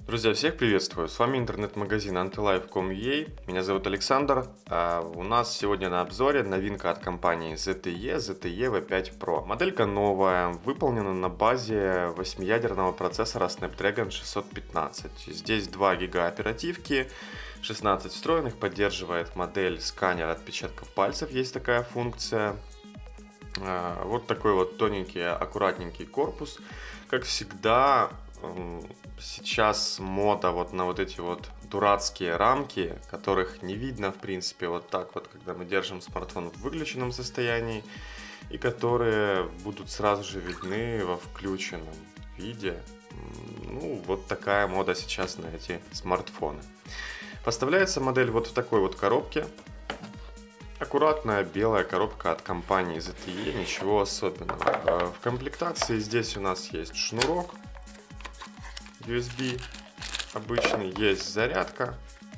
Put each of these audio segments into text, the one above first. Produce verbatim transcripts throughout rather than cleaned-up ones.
Друзья, всех приветствую! С вами интернет-магазин антилайф точка ком точка ю а. Меня зовут Александр. А у нас сегодня на обзоре новинка от компании зет ти и, зет ти и ви пять про. Моделька новая, выполнена на базе восьмиядерного процессора Snapdragon шестьсот пятнадцать. Здесь два гига оперативки, шестнадцать встроенных, поддерживает модель сканер отпечатков пальцев, есть такая функция. Вот такой вот тоненький, аккуратненький корпус. Как всегда, сейчас мода вот на вот эти вот дурацкие рамки, которых не видно в принципе вот так вот, когда мы держим смартфон в выключенном состоянии, и которые будут сразу же видны во включенном виде. Ну, вот такая мода сейчас на эти смартфоны. Поставляется модель вот в такой вот коробке. Аккуратная белая коробка от компании зет ти и, ничего особенного. В комплектации здесь у нас есть шнурок ю эс би обычный, есть зарядка.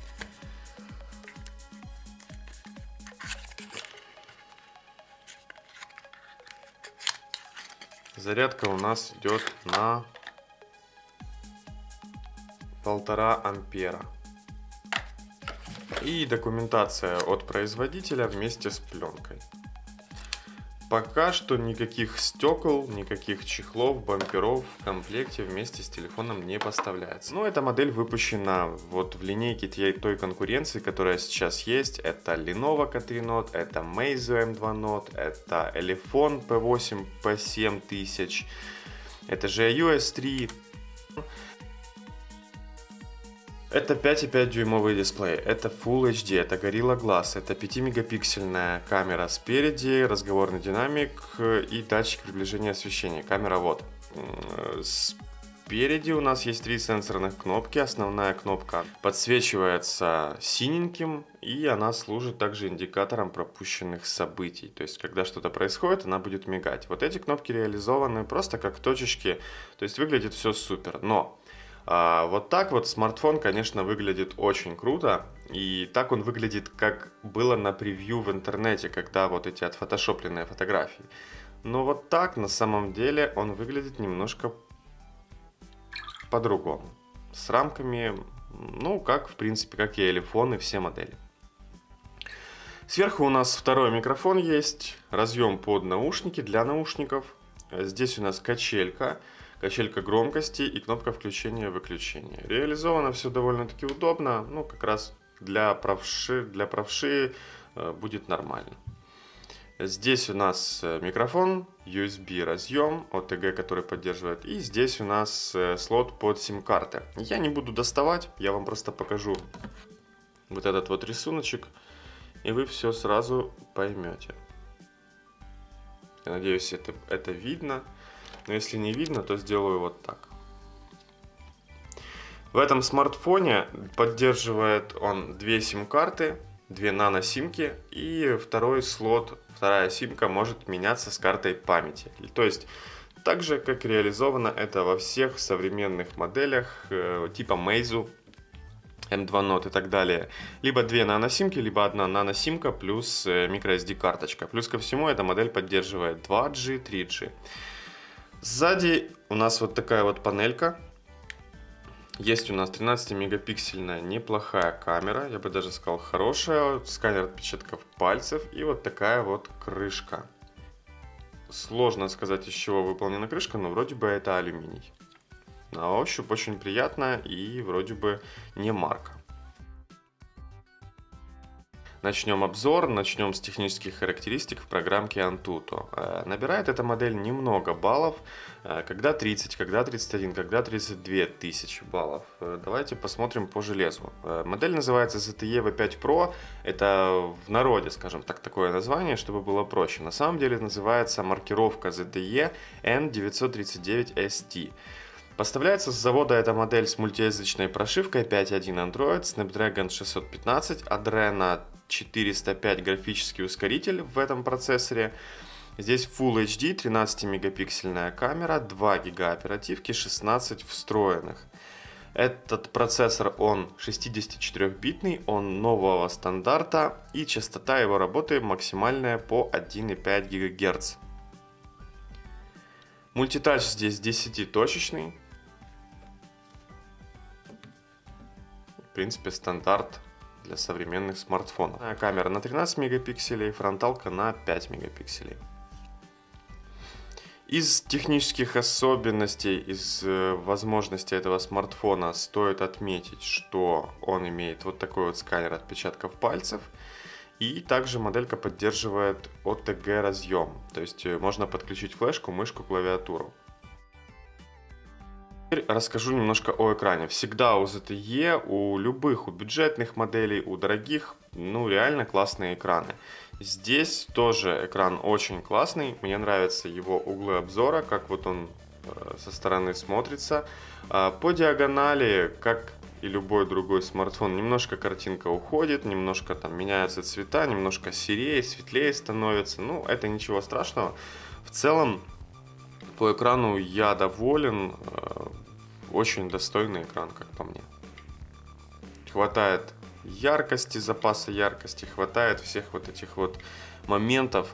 Зарядка у нас идет на полтора ампера. И документация от производителя вместе с пленкой. Пока что никаких стекол, никаких чехлов, бамперов в комплекте вместе с телефоном не поставляется. Но эта модель выпущена вот в линейке той конкуренции, которая сейчас есть. Это Lenovo ка три Note, это Meizu эм два Note, это Elephone пи восемь, пи семь тысяч, это же ю эс три. Это пять и пять дюймовый дисплей, это Full эйч ди, это Gorilla Glass, это пятимегапиксельная камера спереди, разговорный динамик и датчик приближения освещения. Камера вот. Спереди у нас есть три сенсорных кнопки. Основная кнопка подсвечивается синеньким, и она служит также индикатором пропущенных событий. То есть, когда что-то происходит, она будет мигать. Вот эти кнопки реализованы просто как точечки, то есть выглядит все супер. Но А вот так вот смартфон, конечно, выглядит очень круто, и так он выглядит, как было на превью в интернете, когда вот эти отфотошопленные фотографии. Но вот так на самом деле он выглядит немножко по-другому. С рамками, ну, как в принципе, как и Elephone, и все модели. Сверху у нас второй микрофон есть, разъем под наушники для наушников. Здесь у нас качелька. Качелька громкости и кнопка включения-выключения. Реализовано все довольно-таки удобно, ну как раз для правши, для правши э, будет нормально. Здесь у нас микрофон, ю эс би разъем, о ти джи, который поддерживает, и здесь у нас э, слот под сим-карты. Я не буду доставать, я вам просто покажу вот этот вот рисуночек, и вы все сразу поймете. Я надеюсь, это, это видно. Но если не видно, то сделаю вот так. В этом смартфоне поддерживает он две сим-карты, две нано-симки, и второй слот, вторая симка может меняться с картой памяти. То есть, так же, как реализовано это во всех современных моделях э, типа Meizu эм два Note и так далее. Либо две нано-симки, либо одна нано-симка плюс э, microSD карточка. Плюс ко всему, эта модель поддерживает два джи, три джи. Сзади у нас вот такая вот панелька. Есть у нас тринадцатимегапиксельная неплохая камера, я бы даже сказал хорошая, сканер отпечатков пальцев и вот такая вот крышка. Сложно сказать, из чего выполнена крышка, но вроде бы это алюминий. На ощупь очень приятно и вроде бы не марка. Начнем обзор, начнем с технических характеристик в программке Antutu. Набирает эта модель немного баллов, когда тридцать, когда тридцать один, когда тридцать две тысячи баллов. Давайте посмотрим по железу. Модель называется зет ти и ви пять про, это в народе, скажем так, такое название, чтобы было проще. На самом деле называется маркировка зет ти и эн девятьсот тридцать девять эс ти. Поставляется с завода эта модель с мультиязычной прошивкой пять точка один Android, Snapdragon шестьсот пятнадцать, Adreno четыреста пять графический ускоритель в этом процессоре. Здесь Full эйч ди, тринадцатимегапиксельная камера, два гига оперативки, шестнадцать встроенных. Этот процессор, он шестидесятичетырёхбитный, он нового стандарта, и частота его работы максимальная по один и пять гигагерц. Мультитач здесь десятиточечный. принципе, стандарт для современных смартфонов. Камера на тринадцать мегапикселей, фронталка на пять мегапикселей. Из технических особенностей, из возможностей этого смартфона стоит отметить, что он имеет вот такой вот сканер отпечатков пальцев. И также моделька поддерживает о тэ гэ разъем, то есть можно подключить флешку, мышку, клавиатуру. Теперь расскажу немножко о экране. Всегда у зет ти и, у любых, у бюджетных моделей, у дорогих, ну реально классные экраны. Здесь тоже экран очень классный, мне нравятся его углы обзора, как вот он со стороны смотрится. По диагонали, как и любой другой смартфон, немножко картинка уходит, немножко там меняются цвета, немножко серее, светлее становится. Ну, это ничего страшного. В целом, по экрану я доволен. Очень достойный экран, как по мне. Хватает яркости, запаса яркости, хватает всех вот этих вот моментов.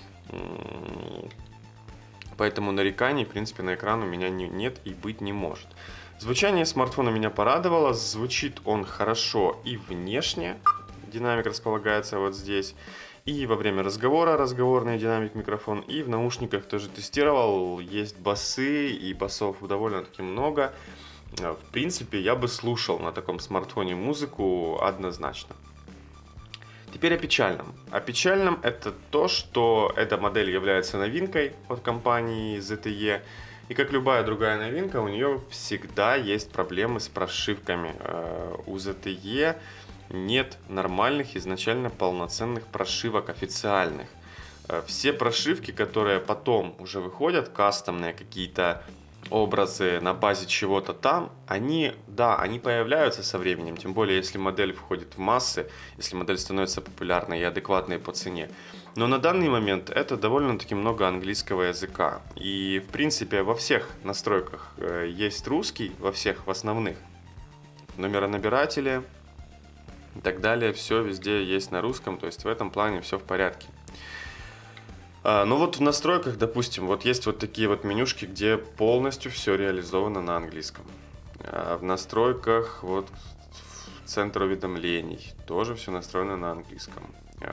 Поэтому нареканий, в принципе, на экран у меня нет и быть не может. Звучание смартфона меня порадовало, звучит он хорошо и внешне, динамик располагается вот здесь, и во время разговора разговорный динамик, микрофон, и в наушниках тоже тестировал, есть басы, и басов довольно-таки много. В принципе, я бы слушал на таком смартфоне музыку однозначно. Теперь о печальном. О печальном это то, что эта модель является новинкой от компании зет ти и. И как любая другая новинка, у нее всегда есть проблемы с прошивками. У зет ти и нет нормальных, изначально полноценных прошивок официальных. Все прошивки, которые потом уже выходят, кастомные какие-то образы на базе чего-то там, они, да, они появляются со временем, тем более если модель входит в массы, если модель становится популярной и адекватной по цене. Но на данный момент это довольно-таки много английского языка. И в принципе во всех настройках есть русский, во всех, в основных. Номеронабиратели и так далее, все везде есть на русском, то есть в этом плане все в порядке. Но вот в настройках, допустим, вот есть вот такие вот менюшки, где полностью все реализовано на английском. В настройках, вот центр уведомлений, тоже все настроено на английском.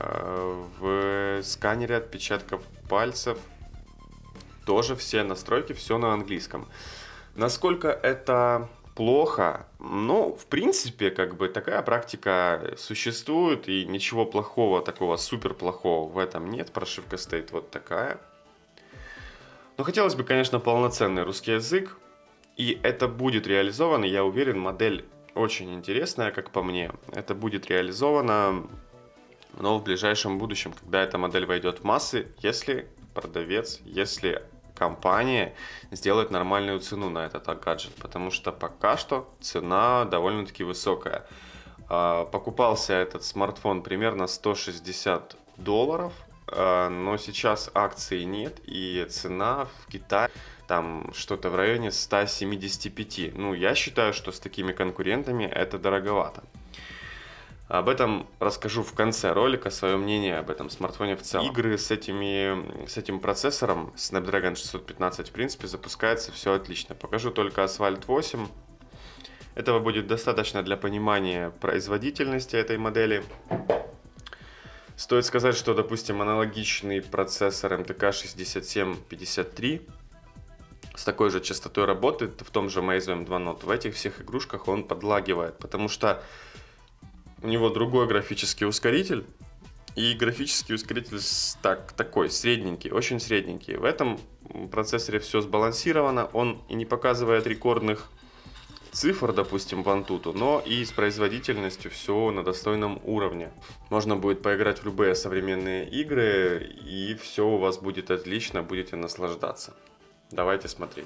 В сканере отпечатков пальцев тоже все настройки, все на английском. Насколько это плохо? Ну, в принципе, как бы такая практика существует, и ничего плохого, такого супер плохого в этом нет. Прошивка стоит вот такая. Но хотелось бы, конечно, полноценный русский язык, и это будет реализовано, я уверен, модель очень интересная, как по мне. Это будет реализовано, но в ближайшем будущем, когда эта модель войдет в массы, если продавец, если компания сделает нормальную цену на этот гаджет, потому что пока что цена довольно-таки высокая. Покупался этот смартфон примерно сто шестьдесят долларов, но сейчас акций нет, и цена в Китае там что-то в районе ста семидесяти пяти. Ну, я считаю, что с такими конкурентами это дороговато. Об этом расскажу в конце ролика, свое мнение об этом смартфоне в целом. Игры с, этими, с этим процессором, Snapdragon шестьсот пятнадцать, в принципе, запускается все отлично. Покажу только Asphalt восемь. Этого будет достаточно для понимания производительности этой модели. Стоит сказать, что, допустим, аналогичный процессор эм тэ ка шестьдесят семь пятьдесят три с такой же частотой работает в том же Meizu эм два Note. В этих всех игрушках он подлагивает, потому что у него другой графический ускоритель, и графический ускоритель так, такой, средненький, очень средненький. В этом процессоре все сбалансировано, он и не показывает рекордных цифр, допустим, в Antutu, но и с производительностью все на достойном уровне. Можно будет поиграть в любые современные игры, и все у вас будет отлично, будете наслаждаться. Давайте смотреть.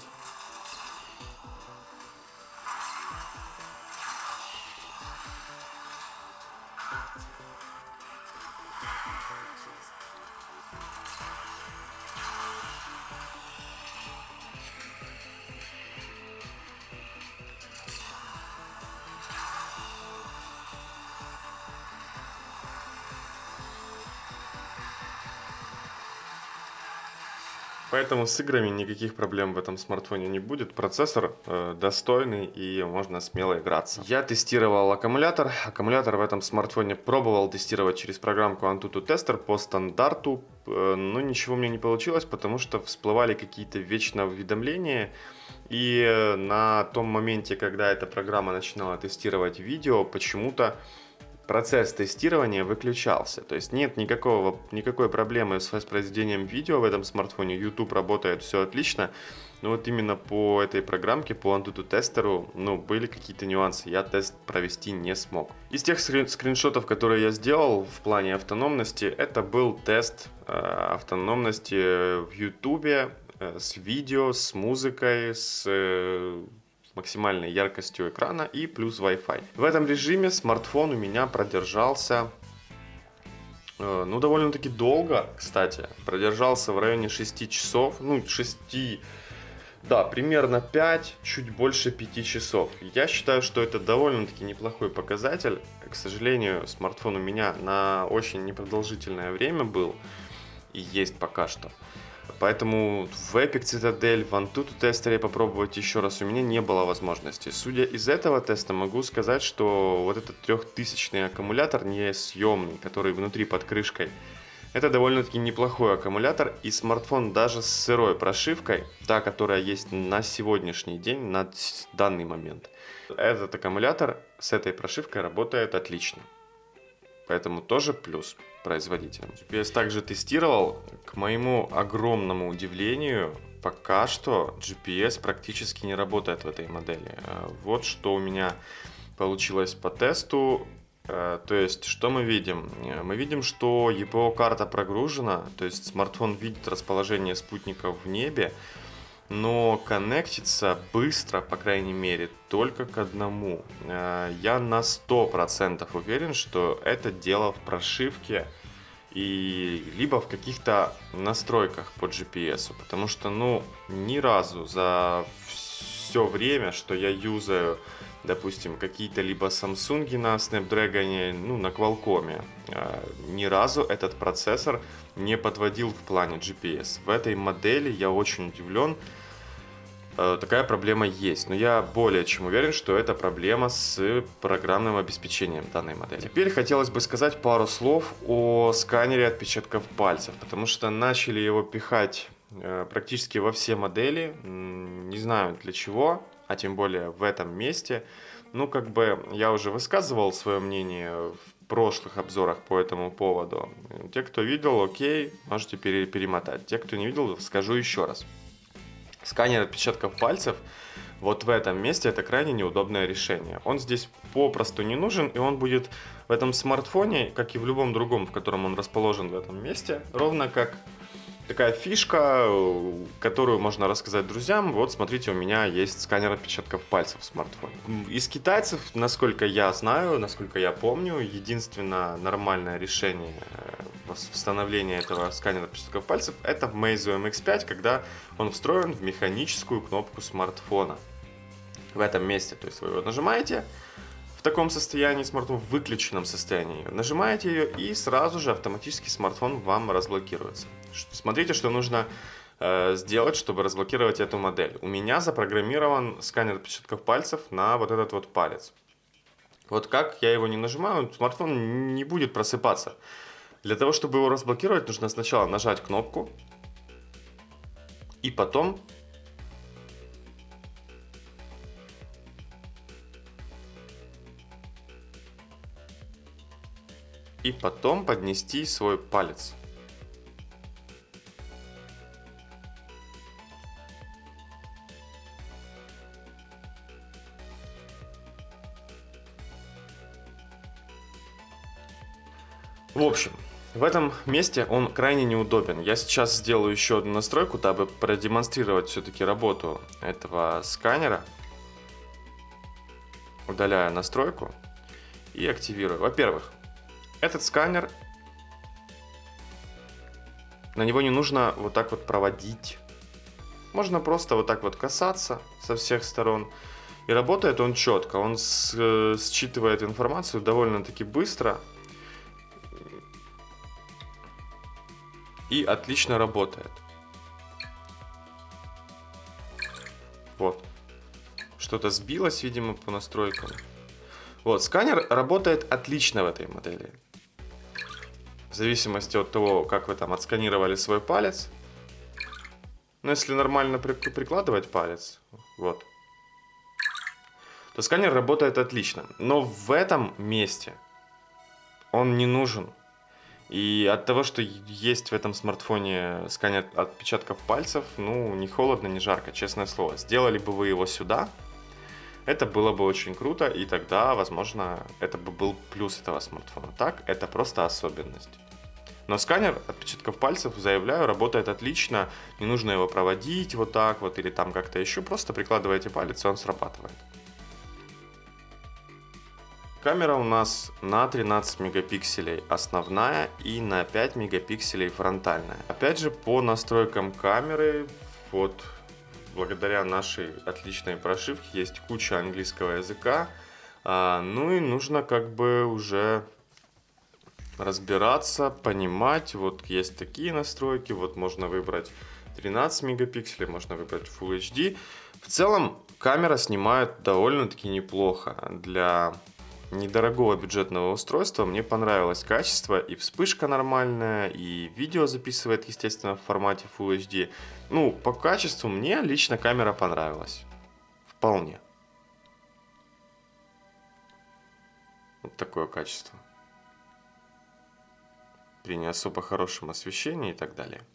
Поэтому с играми никаких проблем в этом смартфоне не будет. Процессор э, достойный и можно смело играться. Я тестировал аккумулятор. Аккумулятор в этом смартфоне пробовал тестировать через программку Antutu Tester по стандарту. Э, но ничего у меня не получилось, потому что всплывали какие-то вечные уведомления. И на том моменте, когда эта программа начинала тестировать видео, почему-то процесс тестирования выключался. То есть нет никакого, никакой проблемы с воспроизведением видео в этом смартфоне. YouTube работает, все отлично. Но вот именно по этой программке, по Antutu тестеру, ну, были какие-то нюансы. Я тест провести не смог. Из тех скриншотов, которые я сделал в плане автономности, это был тест э, автономности в YouTube э, с видео, с музыкой, с... Э, максимальной яркостью экрана и плюс Wi-Fi. В этом режиме смартфон у меня продержался, э, ну, довольно-таки долго, кстати. Продержался в районе шести часов, ну, шести, да, примерно пять, чуть больше пяти часов. Я считаю, что это довольно-таки неплохой показатель. К сожалению, смартфон у меня на очень непродолжительное время был и есть пока что. Поэтому в Epic Citadel, в Antutu тестере попробовать еще раз у меня не было возможности. Судя из этого теста, могу сказать, что вот этот трехтысячный аккумулятор несъемный, который внутри под крышкой, это довольно-таки неплохой аккумулятор. И смартфон даже с сырой прошивкой, та, которая есть на сегодняшний день, на данный момент, этот аккумулятор с этой прошивкой работает отлично. Поэтому тоже плюс производителям. джи пи эс также тестировал. К моему огромному удивлению, пока что джи пи эс практически не работает в этой модели. Вот что у меня получилось по тесту. То есть, что мы видим? Мы видим, что и пи о-карта прогружена, то есть смартфон видит расположение спутников в небе, но коннектится быстро, по крайней мере, только к одному. Я на сто процентов уверен, что это дело в прошивке и либо в каких-то настройках по джи пи эс, потому что, ну, ни разу за все время, что я юзаю, допустим, какие-то либо Samsung на Snapdragon, ну, на Qualcomm, ни разу этот процессор не подводил в плане джи пи эс. В этой модели я очень удивлен. Такая проблема есть, но я более чем уверен, что это проблема с программным обеспечением данной модели. Теперь хотелось бы сказать пару слов о сканере отпечатков пальцев, потому что начали его пихать практически во все модели, не знаю для чего, а тем более в этом месте. Ну, как бы я уже высказывал свое мнение в прошлых обзорах по этому поводу. Те, кто видел, окей, можете перемотать. Те, кто не видел, скажу еще раз. Сканер отпечатков пальцев вот в этом месте это крайне неудобное решение. Он здесь попросту не нужен, и он будет в этом смартфоне, как и в любом другом, в котором он расположен в этом месте, ровно как такая фишка, которую можно рассказать друзьям. Вот, смотрите, у меня есть сканер отпечатков пальцев в смартфоне. Из китайцев, насколько я знаю, насколько я помню, единственное нормальное решение установления этого сканера отпечатков пальцев — это в Meizu эм икс пять, когда он встроен в механическую кнопку смартфона. В этом месте, то есть вы его нажимаете, в таком состоянии смартфон, в выключенном состоянии, нажимаете ее, и сразу же автоматически смартфон вам разблокируется. Смотрите, что нужно э, сделать, чтобы разблокировать эту модель. У меня запрограммирован сканер отпечатков пальцев на вот этот вот палец. Вот как я его не нажимаю, смартфон не будет просыпаться. Для того, чтобы его разблокировать, нужно сначала нажать кнопку, и потом и потом поднести свой палец. В общем, в этом месте он крайне неудобен. Я сейчас сделаю еще одну настройку, дабы продемонстрировать все-таки работу этого сканера. Удаляю настройку и активирую. Во-первых, этот сканер, на него не нужно вот так вот проводить. Можно просто вот так вот касаться со всех сторон. И работает он четко. Он считывает информацию довольно-таки быстро. И отлично работает. Вот. Что-то сбилось, видимо, по настройкам. Вот, сканер работает отлично в этой модели. В зависимости от того, как вы там отсканировали свой палец. Но если нормально прикладывать палец, вот, то сканер работает отлично. Но в этом месте он не нужен. И от того, что есть в этом смартфоне сканер отпечатков пальцев, ну, не холодно, не жарко, честное слово. Сделали бы вы его сюда, это было бы очень круто, и тогда, возможно, это бы был плюс этого смартфона. Так, это просто особенность. Но сканер отпечатков пальцев, заявляю, работает отлично. Не нужно его проводить вот так вот или там как-то еще. Просто прикладываете палец, и он срабатывает. Камера у нас на тринадцать мегапикселей основная и на пять мегапикселей фронтальная. Опять же, по настройкам камеры, вот благодаря нашей отличной прошивке есть куча английского языка. А, ну и нужно как бы уже разбираться, понимать. Вот есть такие настройки, вот можно выбрать тринадцать мегапикселей, можно выбрать Full эйч ди. В целом камера снимает довольно-таки неплохо. Для недорогого бюджетного устройства мне понравилось качество, и вспышка нормальная, и видео записывает, естественно, в формате Full эйч ди. Ну, по качеству мне лично камера понравилась. Вполне. Вот такое качество. При не особо хорошем освещении и так далее.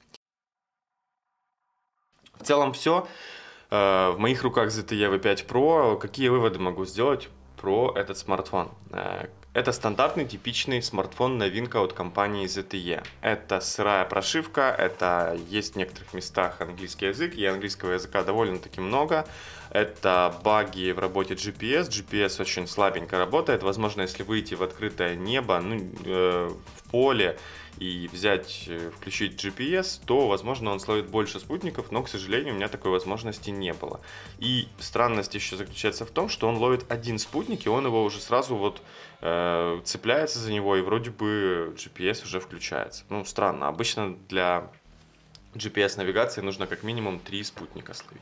В целом все. В моих руках зет ти и ви пять про. Какие выводы могу сделать про этот смартфон? Это стандартный, типичный смартфон, новинка от компании зет ти и. Это сырая прошивка, это есть в некоторых местах английский язык, и английского языка довольно-таки много. Это баги в работе джи пи эс, джи пи эс очень слабенько работает. Возможно, если выйти в открытое небо, ну, э, в поле, и взять, включить джи пи эс, то, возможно, он словит больше спутников, но, к сожалению, у меня такой возможности не было. И странность еще заключается в том, что он ловит один спутник, и он его уже сразу вот э, цепляется за него, и вроде бы джи пи эс уже включается. Ну, странно. Обычно для джи пи эс-навигации нужно как минимум три спутника словить.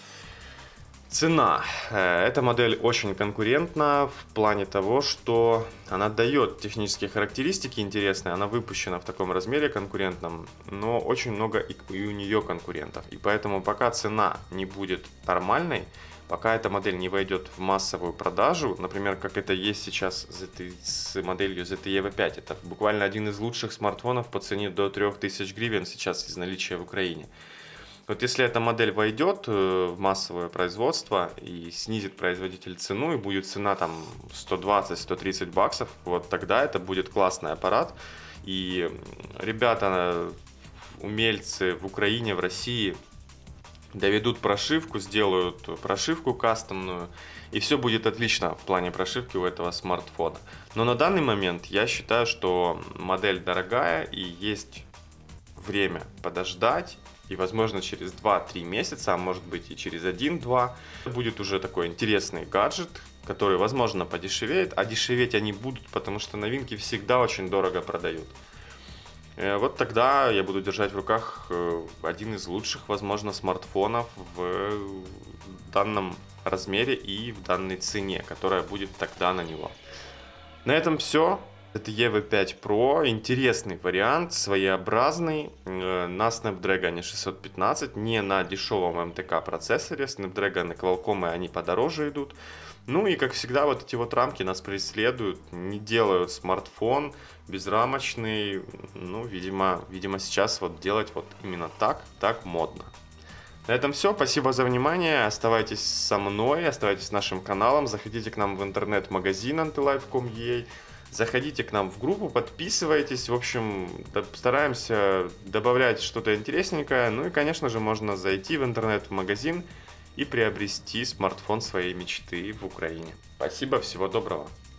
Цена. Эта модель очень конкурентна в плане того, что она дает технические характеристики интересные, она выпущена в таком размере конкурентном, но очень много и у нее конкурентов. И поэтому пока цена не будет нормальной, пока эта модель не войдет в массовую продажу, например, как это есть сейчас с моделью зет ти и ви пять, это буквально один из лучших смартфонов по цене до трёх тысяч гривен сейчас из наличия в Украине. Вот если эта модель войдет в массовое производство и снизит производитель цену, и будет цена там сто двадцать — сто тридцать баксов, вот тогда это будет классный аппарат. И ребята, умельцы в Украине, в России доведут прошивку, сделают прошивку кастомную, и все будет отлично в плане прошивки у этого смартфона. Но на данный момент я считаю, что модель дорогая, и есть время подождать. И, возможно, через два-три месяца, а может быть и через один-два, будет уже такой интересный гаджет, который, возможно, подешевеет. А дешеветь они будут, потому что новинки всегда очень дорого продают. Вот тогда я буду держать в руках один из лучших, возможно, смартфонов в данном размере и в данной цене, которая будет тогда на него. На этом все. зет ти и ви пять про, интересный вариант, своеобразный, на Snapdragon шестьсот пятнадцать, не на дешевом эм тэ ка процессоре. Snapdragon и Qualcomm они подороже идут. Ну и как всегда вот эти вот рамки нас преследуют, не делают смартфон безрамочный. Ну, видимо, видимо сейчас вот делать вот именно так, так модно. На этом все, спасибо за внимание, оставайтесь со мной, оставайтесь с нашим каналом, заходите к нам в интернет-магазин антилайф точка ком точка ю а. Заходите к нам в группу, подписывайтесь, в общем, стараемся добавлять что-то интересненькое. Ну и, конечно же, можно зайти в интернет-магазин и приобрести смартфон своей мечты в Украине. Спасибо, всего доброго.